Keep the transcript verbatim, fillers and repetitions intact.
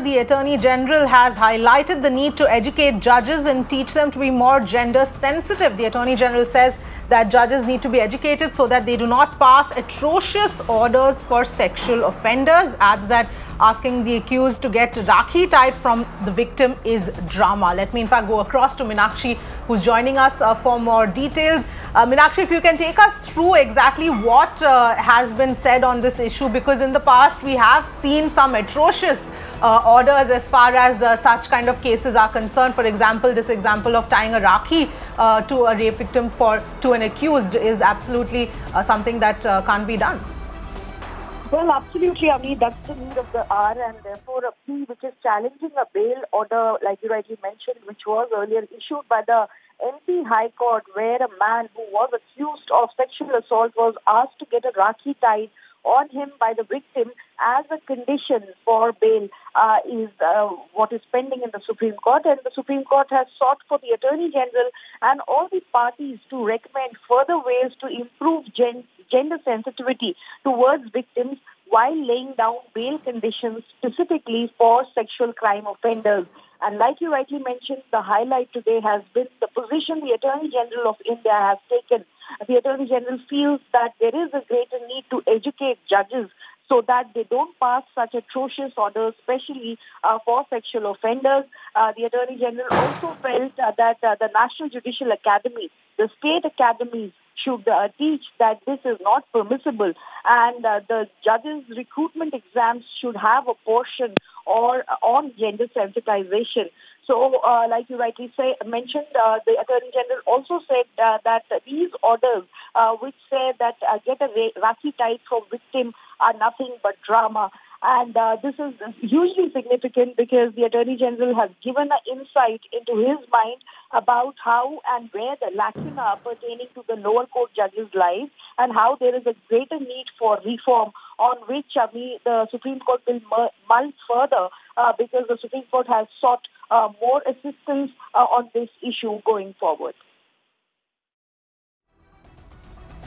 The Attorney General has highlighted the need to educate judges and teach them to be more gender sensitive. The Attorney General says that judges need to be educated so that they do not pass atrocious orders for sexual offenders. Adds that asking the accused to get Rakhi tied from the victim is drama. Let me in fact go across to Meenakshi, who's joining us uh, for more details. Uh, Meenakshi, if you can take us through exactly what uh, has been said on this issue, because in the past we have seen some atrocious uh, orders as far as uh, such kind of cases are concerned. For example, this example of tying a Rakhi uh, to a rape victim for to an accused is absolutely uh, something that uh, can't be done. Well, absolutely, Ami. That's the need of the hour, and therefore a plea which is challenging a bail order, like you rightly mentioned, which was earlier issued by the M P High Court, where a man who was accused of sexual assault was asked to get a Rakhi tied on him by the victim as a condition for bail uh, is uh, what is pending in the Supreme Court. And the Supreme Court has sought for the Attorney General and all the parties to recommend further ways to improve gen gender sensitivity towards victims while laying down bail conditions specifically for sexual crime offenders. And like you rightly mentioned, the highlight today has been the position the Attorney General of India has taken. The Attorney General feels that there is a greater need to educate judges so that they don't pass such atrocious orders, especially uh, for sexual offenders. Uh, the Attorney General also felt uh, that uh, the National Judicial Academy, the state academies, should uh, teach that this is not permissible, and uh, the judges' recruitment exams should have a portion or uh, on gender sensitization. So, uh, like you rightly say, mentioned, uh, the Attorney General also said uh, that these orders, uh, which say that uh, get a Rakhi tied for victim, are nothing but drama. And uh, this is hugely significant because the Attorney General has given an insight into his mind about how and where the lacuna pertaining to the lower court judges lies, and how there is a greater need for reform, on which uh, we, the Supreme Court will mull further uh, because the Supreme Court has sought uh, more assistance uh, on this issue going forward.